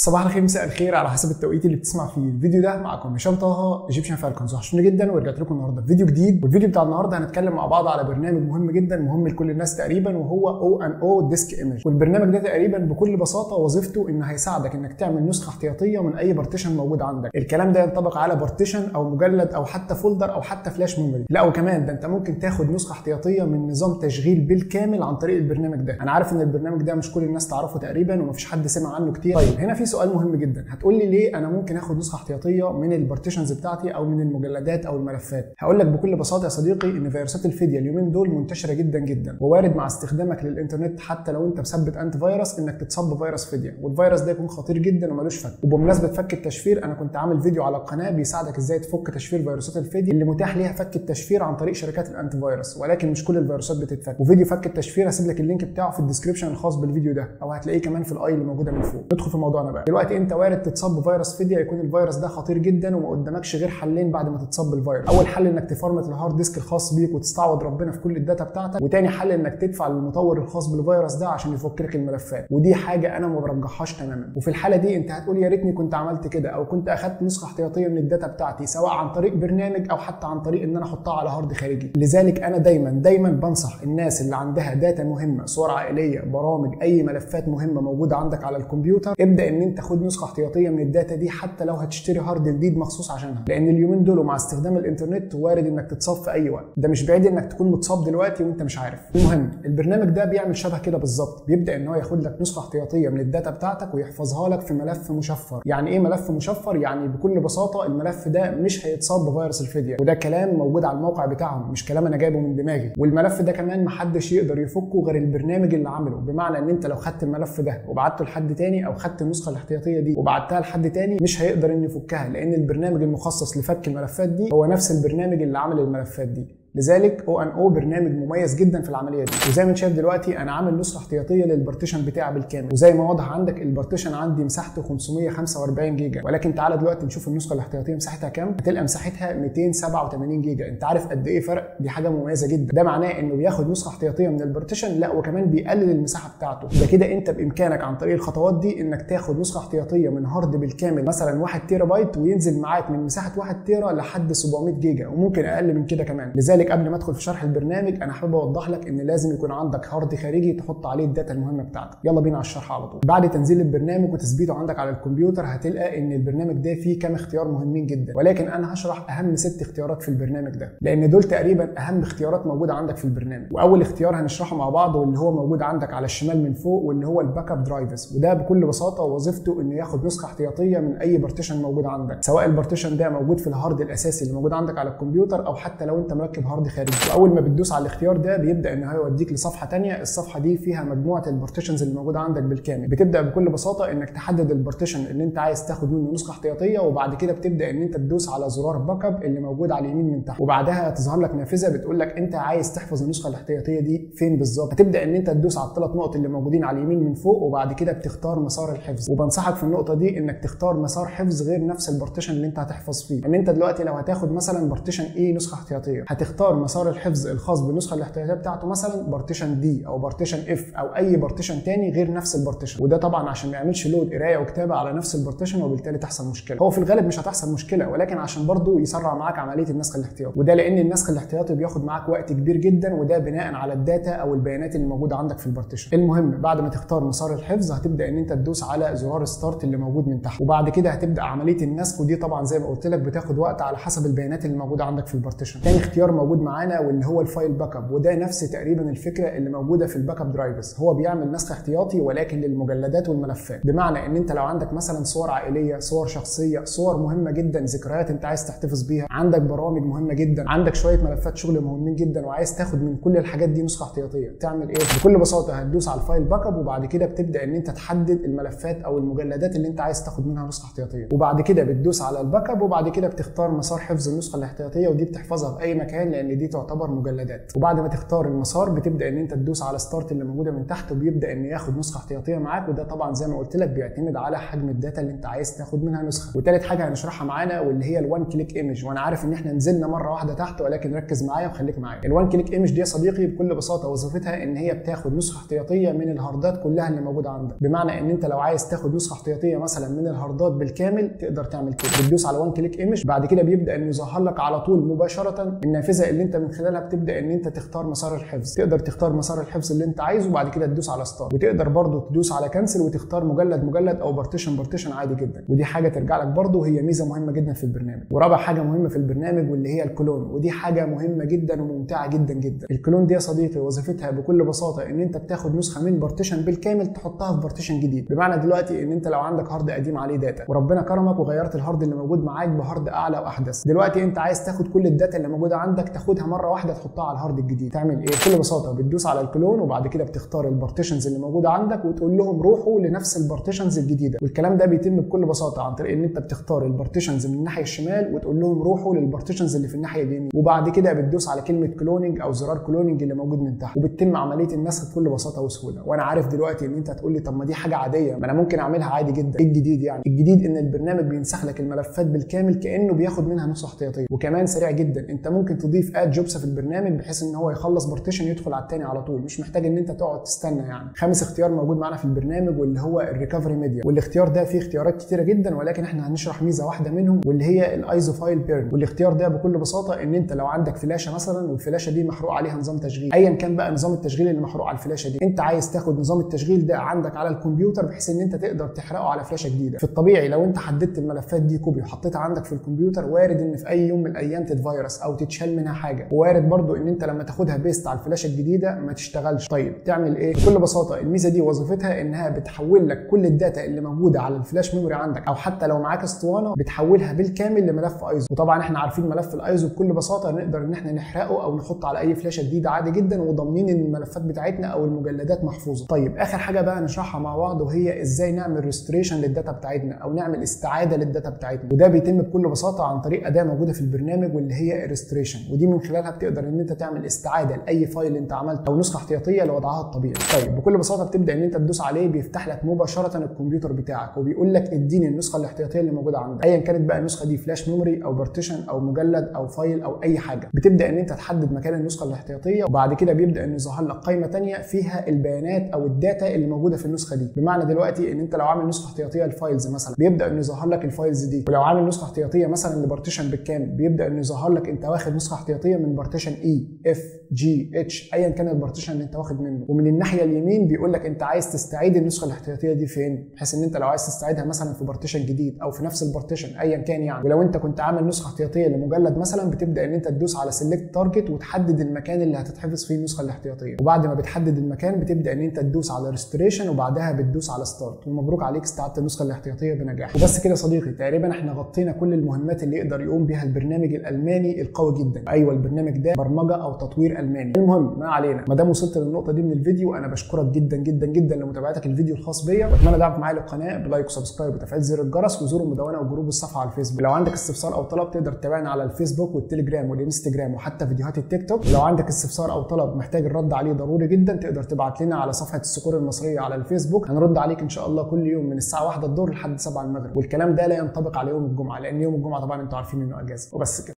صباح الخير مساء الخير على حسب التوقيت اللي بتسمع فيه الفيديو ده. معكم هشام طه ايجيبشن فالكونز، وحشوني جدا ورجعت لكم النهارده بفيديو جديد. والفيديو بتاع النهارده هنتكلم مع بعض على برنامج مهم جدا، مهم لكل الناس تقريبا، وهو ONO ديسك ايمج. والبرنامج ده تقريبا بكل بساطه وظيفته انه هيساعدك انك تعمل نسخه احتياطيه من اي بارتيشن موجود عندك. الكلام ده ينطبق على بارتيشن او مجلد او حتى فولدر او حتى فلاش ميموري، لا وكمان ده انت ممكن تاخد نسخه احتياطيه من نظام تشغيل بالكامل عن طريق البرنامج ده. انا عارف ان البرنامج ده مش كل الناس تعرفه تقريبا ومفيش حد سمع عنه كتير. طيب هنا في سؤال مهم جدا، هتقول لي ليه انا ممكن اخد نسخه احتياطيه من البارتيشنز بتاعتي او من المجلدات او الملفات؟ هقول لك بكل بساطه يا صديقي ان فيروسات الفدية اليومين دول منتشره جدا جدا، ووارد مع استخدامك للانترنت حتى لو انت مثبت انتي فيروس انك تتصاب بفيروس فدية، والفيروس ده يكون خطير جدا ومالوش فك. وبمناسبه فك التشفير، انا كنت عامل فيديو على القناه بيساعدك ازاي تفك تشفير فيروسات الفدية اللي متاح ليها فك التشفير عن طريق شركات الانتي فيروس، ولكن مش كل الفيروسات بتتفك. وفيديو فك التشفير هسيب لك اللينك بتاعه في الديسكربشن الخاص بالفيديو ده، او هتلاقيه كمان في الاي اللي موجوده من فوق. ندخل في موضوعنا بقى. دلوقتي انت وارد تتصاب بفيروس فدية، يكون الفيروس ده خطير جدا وما قدامكش غير حلين بعد ما تتصاب بالفيروس. اول حل انك تفرمت الهارد ديسك الخاص بيك وتستعوض ربنا في كل الداتا بتاعتك، وتاني حل انك تدفع للمطور الخاص بالفيروس ده عشان يفك لك الملفات، ودي حاجه انا ما برجحهاش تماما. وفي الحاله دي انت هتقول يا ريتني كنت عملت كده، او كنت اخدت نسخه احتياطيه من الداتا بتاعتي سواء عن طريق برنامج او حتى عن طريق ان انا احطها على هارد خارجي. لذلك انا دايما بنصح الناس اللي عندها داتا مهمه، صور عائليه، برامج، اي ملفات مهمه موجوده عندك على الكمبيوتر، ابدا ان انت خد نسخه احتياطيه من الداتا دي حتى لو هتشتري هارد جديد مخصوص عشانها، لان اليومين دول ومع استخدام الانترنت وارد انك تتصاب في اي وقت. ده مش بعيد انك تكون متصاب دلوقتي وانت مش عارف. المهم البرنامج ده بيعمل شبه كده بالظبط، بيبدا ان هو ياخد لك نسخه احتياطيه من الداتا بتاعتك ويحفظها لك في ملف مشفر. يعني ايه ملف مشفر؟ يعني بكل بساطه الملف ده مش هيتصاب بفيروس الفدية، وده كلام موجود على الموقع بتاعهم، مش كلام انا جايبه من دماغي. والملف ده كمان محدش يقدر يفكه غير البرنامج اللي عمله، بمعنى ان انت لو خدت الملف ده وبعته لحد تاني، او خدت النسخه الاحتياطيه دي وبعتها لحد تاني، مش هيقدر انه يفكها، لان البرنامج المخصص لفك الملفات دي هو نفس البرنامج اللي عمل الملفات دي. لذلك ONO برنامج مميز جدا في العمليه دي. وزي ما انت شايف دلوقتي انا عامل نسخه احتياطيه للبارتيشن بتاعي بالكامل، وزي ما واضح عندك البارتيشن عندي مساحته 545 جيجا، ولكن تعالى دلوقتي نشوف النسخه الاحتياطيه مساحتها كام. هتلقى مساحتها 287 جيجا. انت عارف قد ايه فرق؟ دي حاجه مميزه جدا. ده معناه انه بياخد نسخه احتياطيه من البارتيشن، لا وكمان بيقلل المساحه بتاعته. ده كده انت بامكانك عن طريق الخطوات دي انك تاخد نسخه احتياطيه من هارد بالكامل مثلا 1 تيرا بايت، وينزل معاك من مساحه 1 تيرا لحد 700 جيجا، وممكن اقل من كده كمان. لذلك قبل ما ادخل في شرح البرنامج انا حابب اوضح لك ان لازم يكون عندك هارد خارجي تحط عليه الداتا المهمه بتاعتك. يلا بينا على الشرح على طول. بعد تنزيل البرنامج وتثبيته عندك على الكمبيوتر، هتلقى ان البرنامج ده فيه كام اختيار مهمين جدا، ولكن انا هشرح اهم 6 اختيارات في البرنامج ده، لان دول تقريبا اهم اختيارات موجوده عندك في البرنامج. واول اختيار هنشرحه مع بعض، واللي هو موجود عندك على الشمال من فوق، واللي هو الباك اب درايفز. وده بكل بساطه وظيفته انه ياخد نسخه احتياطيه من اي بارتيشن موجود عندك، سواء البارتيشن ده موجود في الهارد الاساسي اللي موجود عندك على الكمبيوتر، او حتى لو انت مركب هارد خارجي. واول ما بتدوس على الاختيار ده بيبدا ان هو يوديك لصفحه ثانيه. الصفحه دي فيها مجموعه البارتيشنز اللي موجوده عندك بالكامل. بتبدا بكل بساطه انك تحدد البارتيشن اللي انت عايز تاخد منه نسخه احتياطيه، وبعد كده بتبدا ان انت تدوس على زرار باك اب اللي موجود على اليمين من تحت، وبعدها تظهر لك نافذه بتقول لك انت عايز تحفظ النسخه الاحتياطيه دي فين بالظبط. هتبدا ان انت تدوس على الثلاث نقط اللي موجودين على اليمين من فوق، وبعد كده بتختار مسار الحفظ. وبنصحك في النقطه دي انك تختار مسار حفظ غير نفس البارتيشن اللي انت هتحفظ فيه. ان انت دلوقتي لو هتاخد مثلا بارتيشن ايه نسخه احتياطيه، هتختار مسار الحفظ الخاص بالنسخه الاحتياطيه بتاعته، مثلا بارتيشن دي او بارتيشن اف او اي بارتيشن تاني غير نفس البارتيشن. وده طبعا عشان ما يعملش لود قرايه وكتابه على نفس البارتيشن وبالتالي تحصل مشكله. هو في الغالب مش هتحصل مشكله، ولكن عشان برضه يسرع معاك عمليه النسخ الاحتياطي. وده لان النسخ الاحتياطي بياخد معاك وقت كبير جدا، وده بناء على الداتا او البيانات اللي موجوده عندك في البارتيشن. المهم بعد ما تختار مسار الحفظ هتبدا ان انت تدوس على زرار ستارت اللي موجود من تحت، وبعد كده هتبدا عمليه النسخ. ودي طبعا زي ما قلت لك بتاخد وقت على حسب البيانات اللي موجوده عندك في البارتيشن. تاني اختيار موجود معانا واللي هو الفايل باك اب، وده نفس تقريبا الفكره اللي موجوده في الباك اب درايفز. هو بيعمل نسخ احتياطي ولكن للمجلدات والملفات، بمعنى ان انت لو عندك مثلا صور عائليه، صور شخصيه، صور مهمه جدا، ذكريات انت عايز تحتفظ بيها، عندك برامج مهمه جدا، عندك شويه ملفات شغل مهمين جدا، وعايز تاخد من كل الحاجات دي نسخه احتياطيه، تعمل ايه؟ بكل بساطه هتدوس على الفايل باك اب، وبعد كده بتبدا ان انت تحدد الملفات او المجلدات اللي انت عايز تاخد منها نسخه احتياطيه، وبعد كده بتدوس على الباك اب، وبعد كده بتختار مسار حفظ النسخه الاحتياطيه، ودي بتحفظها في اي مكان لان دي تعتبر مجلدات. وبعد ما تختار المسار بتبدا ان انت تدوس على ستارت اللي موجوده من تحت، وبيبدا ان ياخد نسخه احتياطيه معاك. وده طبعا زي ما قلت لك بيعتمد على حجم الداتا اللي انت عايز تاخد منها نسخه. وثالث حاجه هنشرحها معانا واللي هي الوان كليك ايمج. وانا عارف ان احنا نزلنا مره واحده تحت، ولكن ركز معايا وخليك معايا. الوان كليك ايمج دي يا صديقي بكل بساطه وظيفتها ان هي بتاخد نسخه احتياطيه من الهاردات كلها اللي موجوده عندك. بمعنى ان انت لو عايز تاخد نسخه احتياطيه مثلا من الهاردات بالكامل تقدر تعمل كده، بتدوس على وان كليك ايمج. بعد كده بيبدا انه يظهر لك على طول مباشره النافذه اللي انت من خلالها بتبدا ان انت تختار مسار الحفظ. تقدر تختار مسار الحفظ اللي انت عايزه وبعد كده تدوس على ستارت. وتقدر برضو تدوس على كنسل وتختار مجلد او بارتيشن عادي جدا. ودي حاجه ترجع لك برضو، هي ميزه مهمه جدا في البرنامج. ورابع حاجه مهمه في البرنامج واللي هي الكلون، ودي حاجه مهمه جدا وممتعه جدا جدا. الكلون دي يا صديقي وظيفتها بكل بساطه ان انت بتاخد نسخه من بارتيشن بالكامل تحطها في بارتيشن جديد. بمعنى دلوقتي ان انت لو عندك هارد قديم عليه داتا وربنا كرمك وغيرت الهارد اللي موجود معاك بهارد اعلى واحدث، دلوقتي انت عايز تاخد كل الداتا اللي موجوده عندك تاخدها مره واحده تحطها على الهارد الجديد. تعمل ايه؟ بكل بساطه بتدوس على الكلون وبعد كده بتختار البارتيشنز اللي موجوده عندك وتقول لهم روحوا لنفس البارتيشنز الجديده. والكلام ده بيتم بكل بساطه عن طريق ان انت بتختار البارتيشنز من الناحيه الشمال وتقول لهم روحوا للبارتيشنز اللي في الناحيه اليمين، وبعد كده بتدوس على كلمه كلوننج او زرار كلوننج اللي موجود من تحت، وبتتم عمليه النسخ بكل بساطه وسهوله. وانا عارف دلوقتي ان انت هتقول لي طب ما دي حاجه عاديه، ما انا ممكن اعملها عادي جدا. ايه الجديد يعني؟ الجديد ان البرنامج بينسخ لك الملفات بالكامل كانه بياخد منها نسخه احتياطيه. وكمان سريع جدا، انت ممكن تضيف اد جوبس في البرنامج بحيث ان هو يخلص بارتيشن يدخل على الثاني على طول، مش محتاج ان انت تقعد تستنى يعني. خامس اختيار موجود معانا في البرنامج واللي هو الريكفري ميديا، والاختيار ده فيه اختيارات كتيره جدا ولكن احنا هنشرح ميزه واحده منهم واللي هي الايزو فايل بيرن. والاختيار ده بكل بساطه ان انت لو عندك فلاشه مثلا والفلاشه دي محروق عليها نظام تشغيل، ايا كان بقى نظام التشغيل اللي محروق على الفلاشه دي، انت عايز تاخد نظام التشغيل ده عندك على الكمبيوتر بحيث ان انت تقدر تحرقه على فلاشه جديده. في الطبيعي لو انت حددت الملفات دي كوبي وحطيتها عندك في الكمبيوتر وارد ان في اي يوم من الايام تتفيروس او تتشال منها حاجه، ووارد برضو ان انت لما تاخدها بيست على الفلاشه الجديده ما تشتغلش. طيب تعمل ايه؟ بكل بساطه الميزه دي وظيفتها انها بتحول لك كل الداتا اللي موجوده على الفلاش ميموري عندك، او حتى لو معاك اسطوانه بتحولها بالكامل لملف ايزو. وطبعا احنا عارفين ملف الايزو بكل بساطه نقدر ان احنا نحرقه او نحطه على اي فلاشه جديده عادي جدا وضامنين ان الملفات بتاعتنا او المجلدات محفوظه. طيب اخر حاجه بقى نشرحها مع بعض وهي ازاي نعمل ريستوريشن للداتا بتاعتنا او نعمل استعاده للداتا بتاعتنا. وده بيتم بكل بساطه عن طريق اداه موجوده في البرنامج واللي هي الريستوريشن، ودي من خلالها بتقدر ان انت تعمل استعاده لاي فايل انت عملته او نسخه احتياطيه لوضعها الطبيعي. طيب بكل بساطه بتبدا ان انت تدوس عليه بيفتح لك مباشره الكمبيوتر بتاعك وبيقول لك اديني النسخه الاحتياطيه اللي موجوده عندك، ايا كانت بقى النسخه دي فلاش ميموري او بارتيشن او مجلد او فايل او اي حاجه. بتبدا ان انت تحدد مكان النسخه الاحتياطيه وبعد كده بيبدا ان يظهر لك قائمه ثانيه فيها البيانات او الداتا اللي موجوده في النسخه دي. بمعنى دلوقتي ان انت لو عامل نسخه احتياطيه للفايلز مثلا بيبدا انه يظهر لك الفايلز دي، ولو عامل نسخه احتياطيه مثلا لبارتيشن بالكامل بيبدا انه يظهر لك انت واخد نسخه احتياطيه من بارتيشن اي اف جي اتش ايا كان البارتيشن اللي انت واخد منه. ومن الناحيه اليمين بيقول لك انت عايز تستعيد النسخه الاحتياطيه دي فين، بحيث ان انت لو عايز تستعيدها مثلا في بارتيشن جديد او في نفس البارتيشن ايا كان يعني. ولو انت كنت عامل نسخه احتياطيه لمجلد مثلا بتبدا ان انت تدوس على سيلكت تارجت وتحدد المكان اللي هتتحفظ فيه النسخه الاحتياطيه، وبعد ما بتحدد المكان بتبدا ان انت تدوس على ريستوريشن وبعدها بتدوس على ستارت، ومبروك عليك استعدت النسخه الاحتياطيه بنجاح. وبس كده يا صديقي، تقريبا احنا غطينا كل المهمات اللي يقدر يقوم بها البرنامج الالماني القوي جدا. ايوه البرنامج ده برمجه او تطوير الماني. المهم ما علينا، ما دام وصلت للنقطه دي من الفيديو انا بشكرك جدا جدا جدا لمتابعتك الفيديو الخاص بيا، واتمنى دعمك معايا للقناه بلايك وسبسكرايب وتفعيل زر الجرس وزور المدونه وجروب الصفحه على الفيسبوك. لو عندك استفسار او طلب تقدر تتابعنا على الفيسبوك والتليجرام والانستجرام وحتى فيديوهات التيك توك. ولو عندك استفسار او طلب محتاج الرد عليه ضروري جدا تقدر تبعت لنا على صفحه الصقور المصريه على الفيسبوك، هنرد عليك ان شاء الله كل يوم من الساعه 1 الظهر لحد 7 المغرب. والكلام ده لا ينطبق على يوم الجمعه لان يوم الجمعه طبعا انتوا عارفين انه اجازه. وبس كده.